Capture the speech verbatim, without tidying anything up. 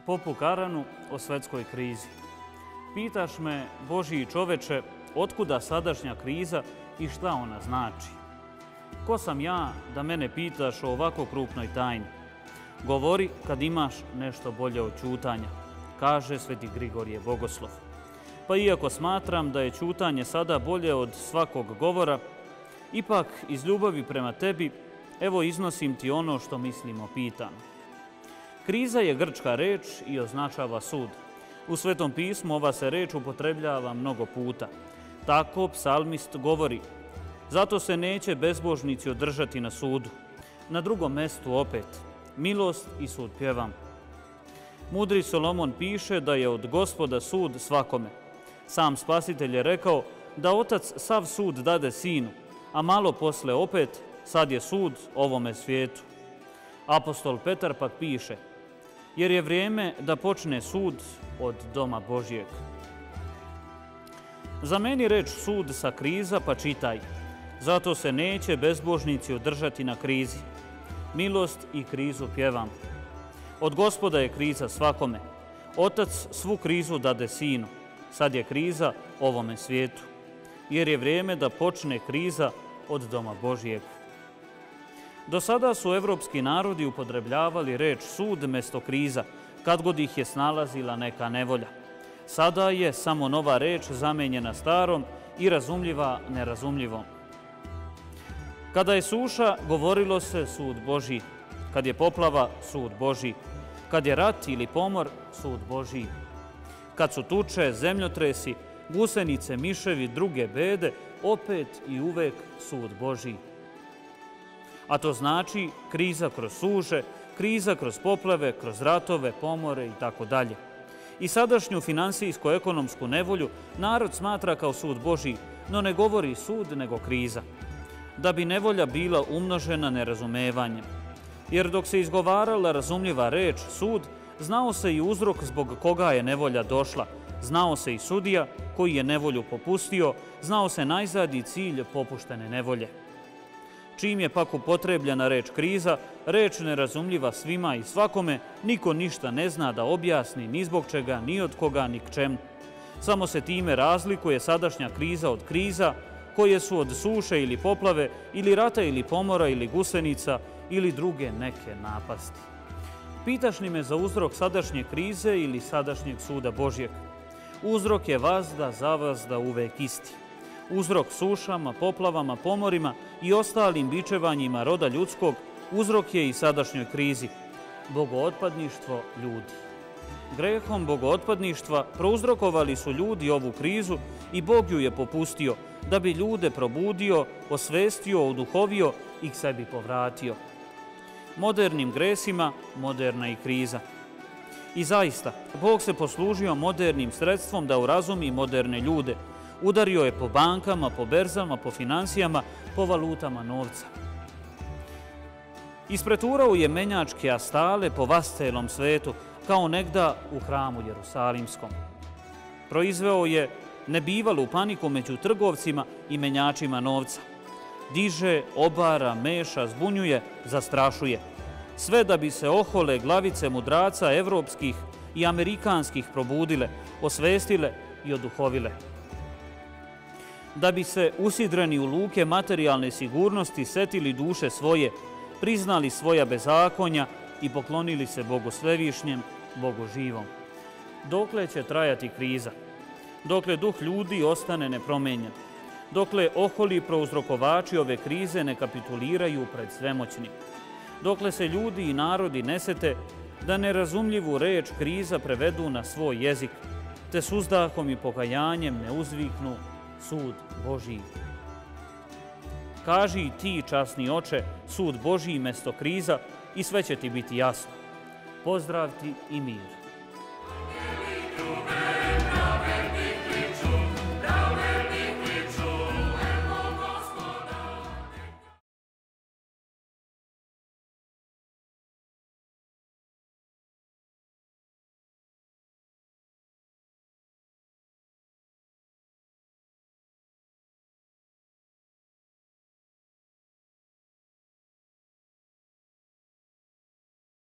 Popu Karanu o svetskoj krizi. Pitaš me, Božji čoveče, otkuda sadašnja kriza i šta ona znači? Ko sam ja da mene pitaš o ovako krupnoj tajni? Govori kad imaš nešto bolje od ćutanja, kaže sveti Grigorije Bogoslov. Pa iako smatram da je ćutanje sada bolje od svakog govora, ipak iz ljubavi prema tebi, evo iznosim ti ono što mislim o pitanju. Kriza je grčka reč i označava sud. U Svetom pismu ova se reč upotrebljava mnogo puta. Tako psalmist govori: zato se neće bezbožnici održati na sudu. Na drugom mestu opet: milost i sud pjevam. Mudri Solomon piše da je od Gospoda sud svakome. Sam Spasitelj je rekao da Otac sav sud dade Sinu, a malo posle opet sad je sud ovome svijetu. Apostol Petar pak piše: jer je vrijeme da počne sud od doma Božjeg. Zameni reč sud sa kriza pa čitaj: zato se neće bezbožnici održati na krizi. Milost i krizu pjevam. Od Gospoda je kriza svakome. Otac svu krizu dade Sinu. Sad je kriza ovome svijetu. Jer je vrijeme da počne kriza od doma Božjeg. Do sada su evropski narodi upotrebljavali reč sud mesto kriza, kad god ih je snalazila neka nevolja. Sada je samo nova reč zamenjena starom i razumljiva nerazumljivom. Kada je suša, govorilo se sud Božji. Kad je poplava, sud Božji. Kad je rat ili pomor, sud Božji. Kad su tuče, zemljotresi, gusenice, miševi, druge bede, opet i uvek sud Božji. A to znači kriza kroz suše, kriza kroz poplave, kroz ratove, pomore i tako dalje. I sadašnju finansijsko-ekonomsku nevolju narod smatra kao sud Božji, no ne govori sud nego kriza, da bi nevolja bila umnožena nerazumevanjem. Jer dok se izgovarala razumljiva reč sud, znao se i uzrok zbog koga je nevolja došla, znao se i sudija koji je nevolju popustio, znao se najzad i cilj popuštene nevolje. Čim je pak upotrebljena reč kriza, reč nerazumljiva svima i svakome, niko ništa ne zna da objasni ni zbog čega, ni od koga, ni k čemu. Samo se time razlikuje sadašnja kriza od kriza, koje su od suše ili poplave, ili rata ili pomora ili gusenica, ili druge neke napasti. Pitaš li me za uzrok sadašnje krize ili sadašnjeg suda Božjeg? Uzrok je vazda za vazda uvek isti. Uzrok sušama, poplavama, pomorima i ostalim bičevanjima roda ljudskog, uzrok je i sadašnjoj krizi. Bogootpadništvo ljudi. Grehom bogootpadništva prouzrokovali su ljudi ovu krizu i Bog ju je popustio, da bi ljude probudio, osvestio, oduhovio i k sebi povratio. Modernim gresima moderna i kriza. I zaista, Bog se poslužio modernim sredstvom da urazumi moderne ljude. Udario je po bankama, po berzama, po financijama, po valutama novca. Ispreturao je menjačke astale po vascelom svetu, kao negda u hramu Jerusalimskom. Proizveo je nebivalu paniku među trgovcima i menjačima novca. Diže, obara, meša, zbunjuje, zastrašuje. Sve da bi se ohole glavice mudraca evropskih i amerikanskih probudile, osvestile i oduhovile. Da bi se usidreni u luke materijalne sigurnosti setili duše svoje, priznali svoja bezakonja i poklonili se Bogu svevišnjem, Bogu živom. Dokle će trajati kriza? Dokle duh ljudi ostane nepromenjen? Dokle oholi prouzrokovači ove krize ne kapituliraju pred svemoćnim? Dokle se ljudi i narodi ne sete da nerazumljivu reč kriza prevedu na svoj jezik, te s uzdahom i pokajanjem ne uzviknu sud Božji. Kaži i ti, časni oče, sud Božji mesto kriza i sve će ti biti jasno. Pozdrav ti i mir.